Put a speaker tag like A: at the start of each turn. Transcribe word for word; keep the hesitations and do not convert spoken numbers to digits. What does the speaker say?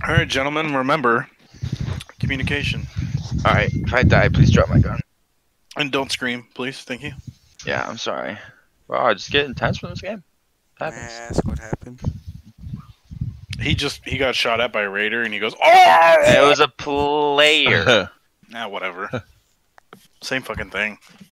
A: All right, gentlemen, remember communication.
B: Alright, if I die, please drop my gun.
A: And don't scream, please. Thank you.
B: Yeah, I'm sorry. Wow, I just get intense from this game.
C: May I
B: Happens.
C: ask what happened?
A: He just he got shot at by a raider, and he goes, "Oh!"
B: It was a player.
A: Nah, whatever. Same fucking thing.